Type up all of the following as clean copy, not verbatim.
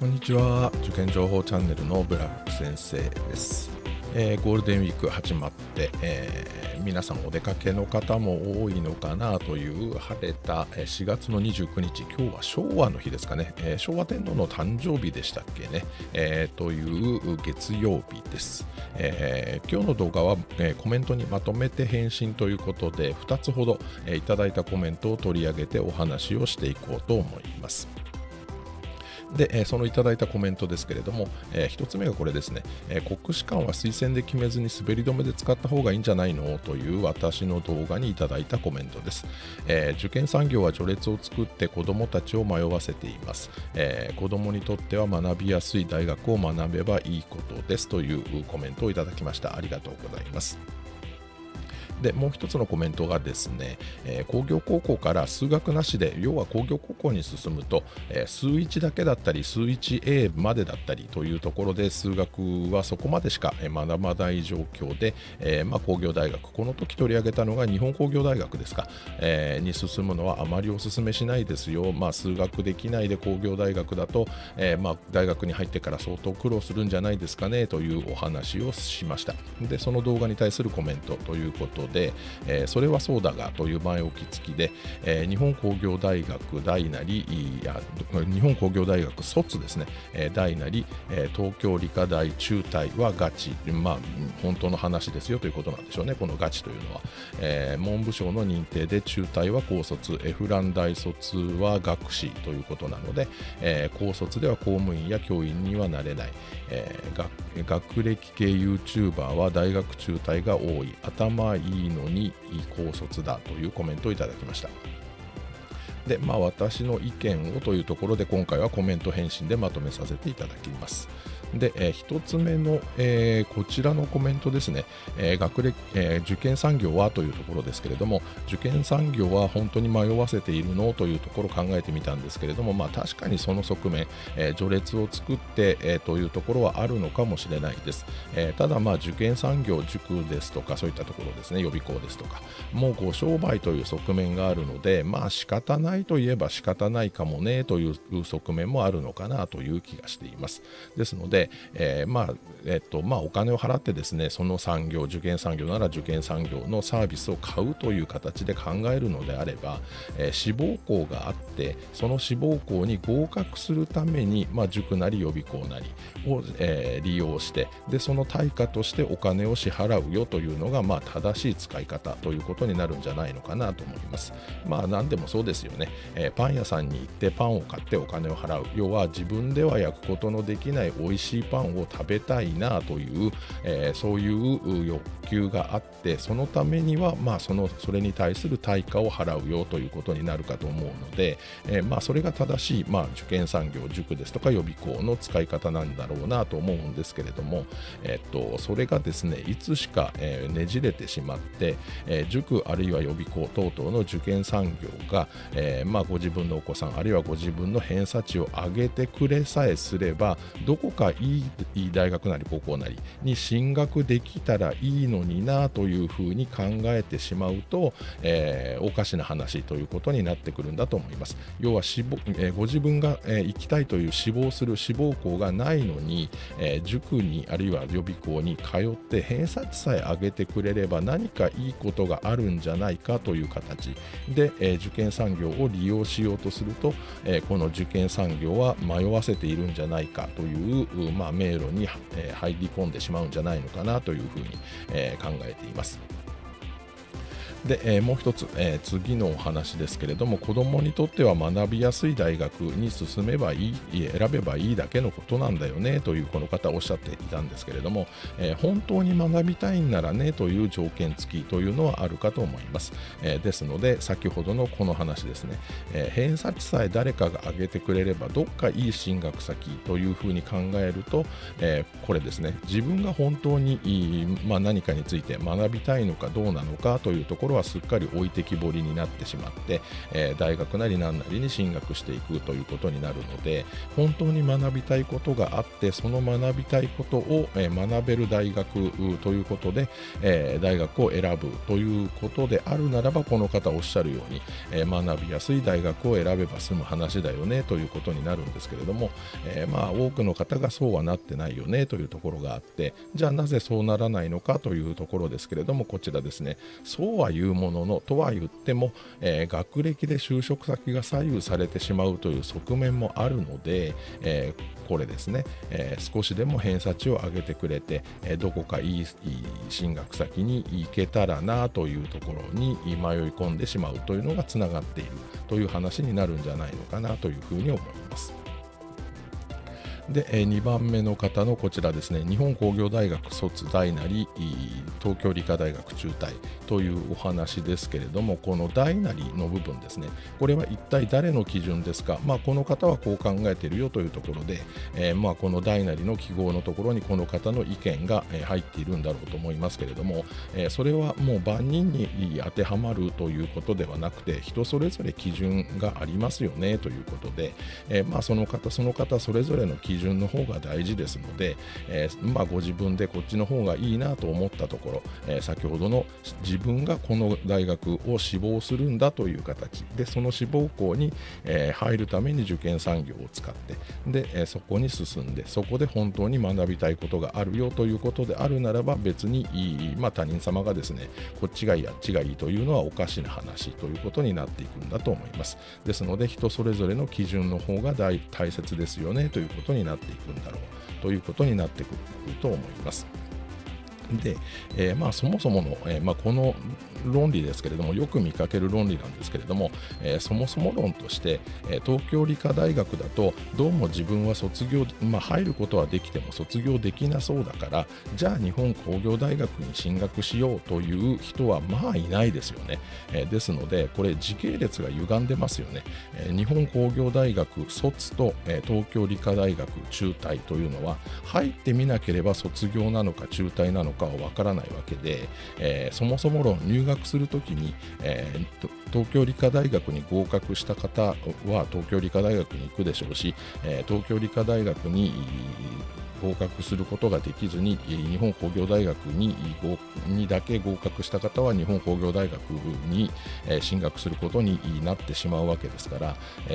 こんにちは。受験情報チャンネルのブラック先生です。ゴールデンウィーク始まって、皆さんお出かけの方も多いのかなという晴れた4月の29日、今日は昭和の日ですかね、昭和天皇の誕生日でしたっけね、という月曜日です。今日の動画は、コメントにまとめて返信ということで2つほど、いただいたコメントを取り上げてお話をしていこうと思います。で、そのいただいたコメントですけれども、1つ目がこれですね、国士舘は推薦で決めずに滑り止めで使った方がいいんじゃないのという私の動画にいただいたコメントです。受験産業は序列を作って子どもたちを迷わせています。子どもにとっては学びやすい大学を学べばいいことですというコメントをいただきました。ありがとうございます。でもう一つのコメントがですね、工業高校から数学なしで、要は工業高校に進むと、数1だけだったり数 1A までだったりというところで数学はそこまでしか学ばない状況で、工業大学、この時取り上げたのが日本工業大学ですか、に進むのはあまりお勧めしないですよ。数学できないで工業大学だと、大学に入ってから相当苦労するんじゃないですかねというお話をしました。でその動画に対するコメントということで、それはそうだがという前置き付きで、日本工業大学大なり日本工業大学卒ですね、大なり、東京理科大中退はガチ、本当の話ですよということなんでしょうね。このガチというのは、文部省の認定で中退は高卒、F ラン大卒は学士ということなので、高卒では公務員や教員にはなれない、学歴系 YouTuber は大学中退が多い、頭いいのに高卒だというコメントをいただきました。で、私の意見をというところで今回はコメント返信でまとめさせていただきます。で、1つ目の、こちらのコメントですね、受験産業はというところですけれども、受験産業は本当に迷わせているのというところを考えてみたんですけれども、確かにその側面、序列を作って、というところはあるのかもしれないです。ただ受験産業、塾ですとかそういったところですね、予備校ですとかもうご商売という側面があるので、仕方ないといえば仕方ないかもねという側面もあるのかなという気がしています。ですので、お金を払ってですね、その産業、受験産業なら受験産業のサービスを買うという形で考えるのであれば、志望校があってその志望校に合格するために、塾なり予備校なりを、利用して、でその対価としてお金を支払うよというのが、正しい使い方ということになるんじゃないのかなと思います。何でもそうですよね。パン屋さんに行ってパンを買ってお金を払う、要は自分では焼くことのできない美味しいパンを食べたいなという、そういう欲求があって、そのためには、それに対する対価を払うよということになるかと思うので、それが正しい、受験産業、塾ですとか予備校の使い方なんだろうなと思うんですけれども、それがですね、いつしか、ねじれてしまって、塾あるいは予備校等々の受験産業が、ご自分のお子さんあるいはご自分の偏差値を上げてくれさえすれば、どこかいい大学なり高校なりに進学できたらいいのになというふうに考えてしまうと、おかしな話ということになってくるんだと思います。要はご自分が、行きたいという志望する志望校がないのに、塾にあるいは予備校に通って偏差値さえ上げてくれれば何かいいことがあるんじゃないかという形で、受験産業を利用しようとすると、この受験産業は迷わせているんじゃないかという、迷路に、入り込んでしまうんじゃないのかなというふうに、考えています。で、もう一つ、次のお話ですけれども、子どもにとっては学びやすい大学に進めばいい、選べばいいだけのことなんだよねというこの方おっしゃっていたんですけれども、本当に学びたいんならねという条件付きというのはあるかと思います。ですので先ほどのこの話ですね、偏差値さえ誰かが上げてくれればどっかいい進学先というふうに考えると、これですね、自分が本当に何かについて学びたいのかどうなのかというところろはすっかり置いてきぼりになってしまって、大学なり何なりに進学していくということになるので、本当に学びたいことがあって、その学びたいことを、学べる大学ということで、大学を選ぶということであるならば、この方おっしゃるように、学びやすい大学を選べば済む話だよねということになるんですけれども、多くの方がそうはなってないよねというところがあって、じゃあなぜそうならないのかというところですけれども、こちらですね。そうは言うものの、とは言っても、学歴で就職先が左右されてしまうという側面もあるので、これですね、少しでも偏差値を上げてくれて、どこかいい進学先に行けたらなというところに迷い込んでしまうというのがつながっているという話になるんじゃないのかなというふうに思います。で、2番目の方のこちらですね、日本工業大学卒大なり東京理科大学中退というお話ですけれども、この大なりの部分ですね、これは一体誰の基準ですか。この方はこう考えているよというところで、この大なりの記号のところにこの方の意見が入っているんだろうと思いますけれども、それはもう万人に当てはまるということではなくて、人それぞれ基準がありますよねということで、その方それぞれの基準の方が大事ですので、ご自分でこっちの方がいいなと思ったところ、先ほどの自分がこの大学を志望するんだという形で、その志望校に、入るために受験産業を使ってで、そこに進んで、そこで本当に学びたいことがあるよということであるならば、別に他人様がですね、こっちがいいあっちがいいというのはおかしな話ということになっていくんだと思います。ですので、人それぞれの基準の方が大切ですよねということになっていくんだろうということになってくると思います。で、そもそもの、この論理ですけれども、よく見かける論理なんですけれども、そもそも論として、東京理科大学だとどうも自分は卒業、入ることはできても卒業できなそうだから、じゃあ日本工業大学に進学しようという人はいないですよね。ですので、これ時系列が歪んでますよね。日本工業大学卒と、東京理科大学中退というのは、入ってみなければ卒業なのか中退なのかはわからないわけで、そもそも論入学するときに、東京理科大学に合格した方は東京理科大学に行くでしょうし、東京理科大学に合格することができずに日本工業大学にだけ合格した方は日本工業大学に進学することになってしまうわけですから、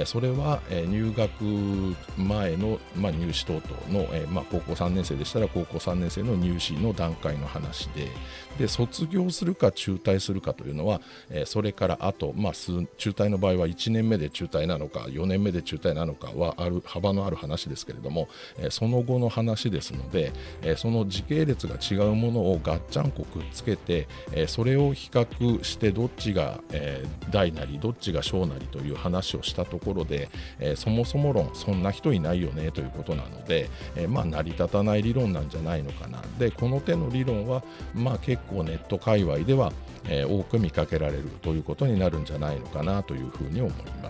それは入学前の入試等々の高校3年生でしたら高校3年生の入試の段階の話で、卒業するか中退するかというのはそれからあと中退の場合は1年目で中退なのか4年目で中退なのかは幅のある話ですけれども、その後の話ですので、その時系列が違うものをガッチャンコくっつけて、それを比較してどっちが大なりどっちが小なりという話をしたところで、そもそも論そんな人いないよねということなので、成り立たない理論なんじゃないのかな。で、この手の理論は結構ネット界隈では多く見かけられるということになるんじゃないのかなというふうに思います。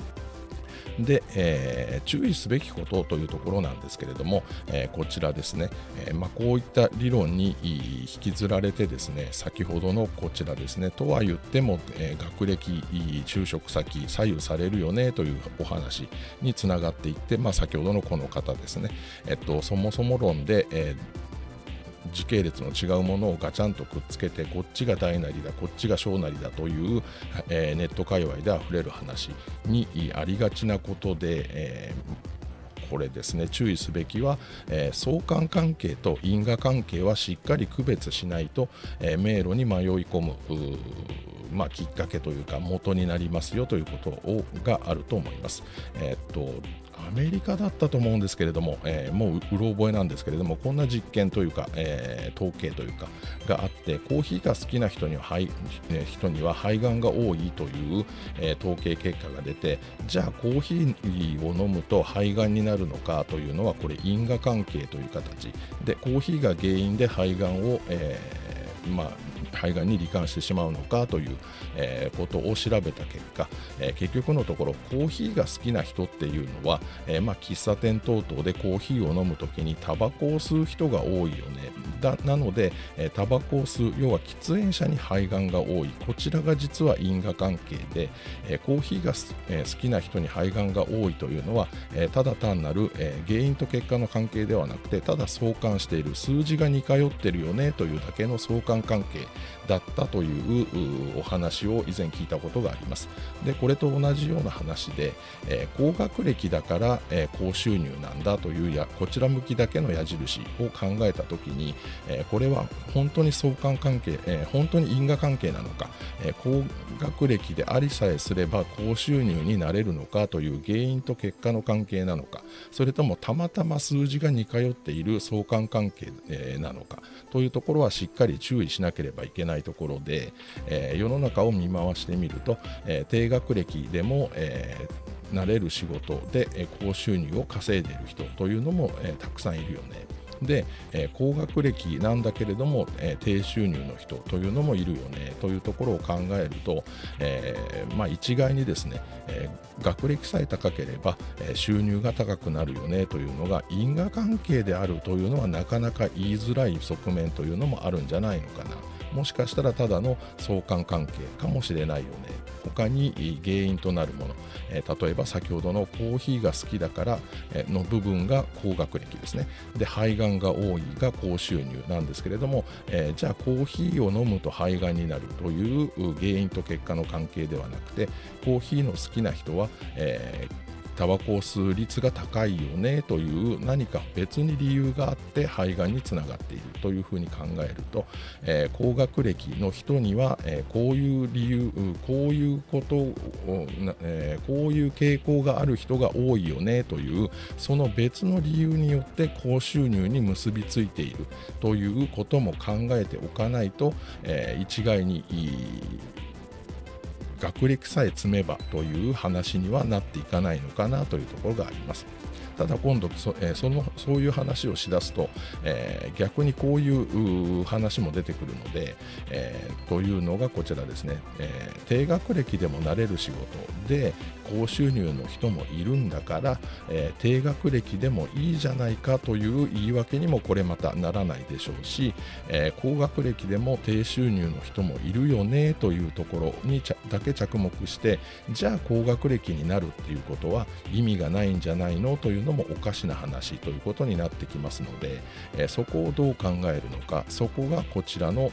で、注意すべきことというところなんですけれども、こちらですね、こういった理論に引きずられてですね、先ほどのこちらですね、とは言っても、学歴、就職先左右されるよねというお話につながっていって、先ほどのこの方ですね、そもそも論で、時系列の違うものをガチャンとくっつけて、こっちが大なりだこっちが小なりだという、ネット界隈であふれる話にありがちなことで、これですね、注意すべきは、相関関係と因果関係はしっかり区別しないと、迷路に迷い込むきっかけというか元になりますよということがあると思います。アメリカだったと思うんですけれども、もううろ覚えなんですけれども、こんな実験というか、統計というかがあって、コーヒーが好きな人には肺がんが多いという、統計結果が出て、じゃあコーヒーを飲むと肺がんになるのかというのは、これ因果関係という形で、コーヒーが原因で肺がんを肺がんに罹患してしまうのかという、ことを調べた結果、結局のところコーヒーが好きな人っていうのは、喫茶店等々でコーヒーを飲むときにタバコを吸う人が多いよね。なので、タバコを吸う、要は喫煙者に肺がんが多い、こちらが実は因果関係で、コーヒーが好きな人に肺がんが多いというのは、ただ単なる、原因と結果の関係ではなくて、ただ相関している、数字が似通ってるよねというだけの相関関係だったというお話を以前聞いたことがあります。でこれと同じような話で、高学歴だから、高収入なんだというこちら向きだけの矢印を考えたときに、これは本当に相関関係、本当に因果関係なのか、高学歴でありさえすれば高収入になれるのかという原因と結果の関係なのか、それともたまたま数字が似通っている相関関係、なのかというところはしっかり注意しなければいけないところで、世の中を見回してみると、低学歴でも、なれる仕事で高収入を稼いでいる人というのもたくさんいるよね。で、高学歴なんだけれども、低収入の人というのもいるよねというところを考えると、一概にですね、学歴さえ高ければ、収入が高くなるよねというのが因果関係であるというのはなかなか言いづらい側面というのもあるんじゃないのかな。もしかしたらただの相関関係かもしれないよね。他に原因となるもの、例えば先ほどのコーヒーが好きだからの部分が高学歴ですね。で肺がんが多いが高収入なんですけれども、じゃあコーヒーを飲むと肺がんになるという原因と結果の関係ではなくて、コーヒーの好きな人は、タバコを吸う率が高いよねという何か別に理由があって肺がんにつながっているというふうに考えると、高学歴の人には、こういう理由、こういうことを、こういう傾向がある人が多いよねというその別の理由によって高収入に結びついているということも考えておかないと、一概に学歴さえ積めばという話にはなっていかないのかなというところがあります。ただ今度そういう話をしだすと、逆にこういう話も出てくるので、というのがこちらですね、低学歴でもなれる仕事で高収入の人もいるんだから、低学歴でもいいじゃないかという言い訳にもこれまたならないでしょうし、高学歴でも低収入の人もいるよねというところにだけ着目して、じゃあ高学歴になるっていうことは意味がないんじゃないのというのもおかしな話ということになってきますので、そこをどう考えるのか、そこがこちらの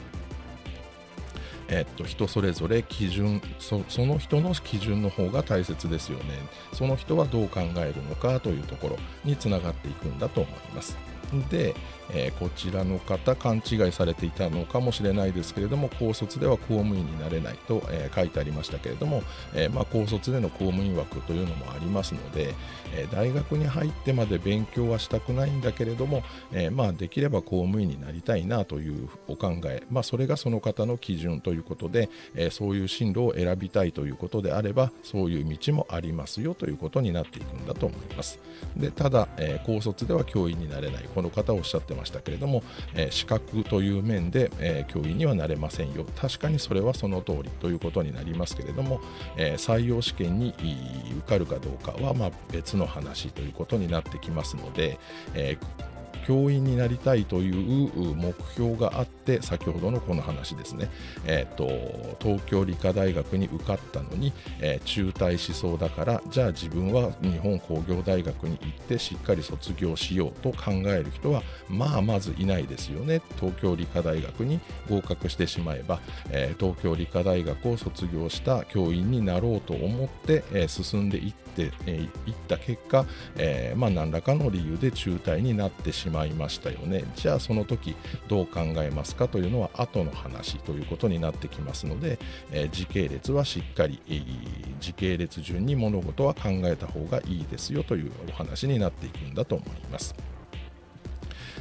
人それぞれ基準、その人の基準の方が大切ですよね。その人はどう考えるのかというところにつながっていくんだと思います。で、こちらの方勘違いされていたのかもしれないですけれども、高卒では公務員になれないと、書いてありましたけれども、高卒での公務員枠というのもありますので、大学に入ってまで勉強はしたくないんだけれども、できれば公務員になりたいなというお考え、それがその方の基準ということで、そういう進路を選びたいということであれば、そういう道もありますよということになっていくんだと思います。でただ、高卒では教員になれない、この方おっしゃってましたけれども、資格という面で、教員にはなれませんよ。確かにそれはその通りということになりますけれども、採用試験に受かるかどうかは別の話ということになってきますので、教員になりたいという目標があって、先ほどのこの話ですね、東京理科大学に受かったのに、中退しそうだから、じゃあ自分は日本工業大学に行ってしっかり卒業しようと考える人はまずいないですよね。東京理科大学に合格してしまえば、東京理科大学を卒業した教員になろうと思って、進んでいった結果、何らかの理由で中退になってしまいましたよね。じゃあその時どう考えますかというのは後の話ということになってきますので、時系列はしっかり、時系列順に物事は考えた方がいいですよというお話になっていくんだと思います。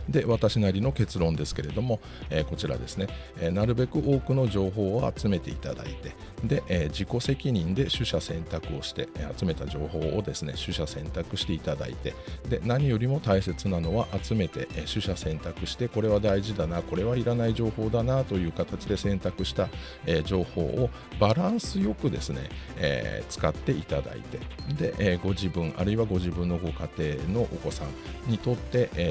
で、私なりの結論ですけれども、こちらですね、なるべく多くの情報を集めていただいて、で、自己責任で取捨選択をして、集めた情報をですね、取捨選択していただいて、で、何よりも大切なのは集めて、取捨選択して、これは大事だな、これはいらない情報だなという形で選択した、情報をバランスよくですね、使っていただいて、で、ご自分あるいはご自分のご家庭のお子さんにとって、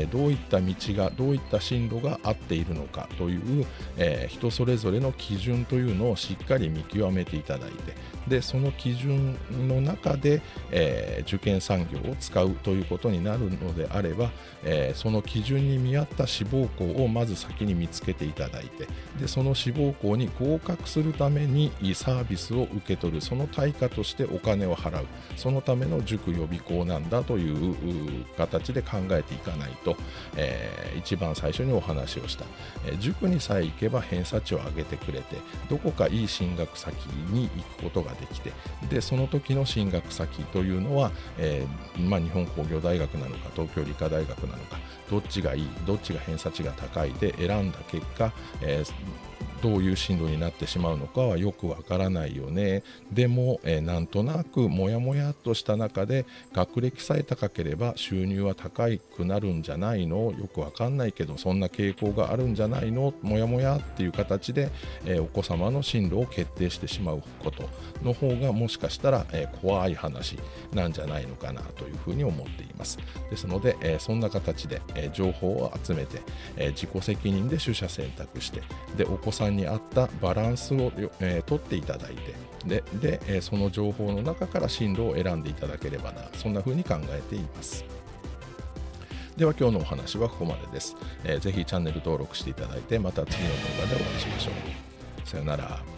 どういった道がどういった進路が合っているのかという、人それぞれの基準というのをしっかり見極めていただいて、でその基準の中で、受験産業を使うということになるのであれば、その基準に見合った志望校をまず先に見つけていただいて、でその志望校に合格するためにサービスを受け取る、その対価としてお金を払う、そのための塾予備校なんだという形で考えていかないと、一番最初にお話をした、塾にさえ行けば偏差値を上げてくれて、どこかいい進学先に行くことができて、でその時の進学先というのは、日本工業大学なのか東京理科大学なのか、どっちがいい、どっちが偏差値が高いで選んだ結果、どういう進路になってしまうのかはよくわからないよね。でも、なんとなくもやもやっとした中で、学歴さえ高ければ収入は高くなるんじゃないの、よくわかんないけどそんな傾向があるんじゃないの、もやもやっていう形で、お子様の進路を決定してしまうことの方がもしかしたら、怖い話なんじゃないのかなというふうに思っています。ですので、そんな形で、情報を集めて、自己責任で取捨選択して、でお子さんに合ったバランスを、取っていただいて、でその情報の中から進路を選んでいただければな、そんな風に考えています。では今日のお話はここまでです。ぜひチャンネル登録していただいて、また次の動画でお会いしましょう。さよなら。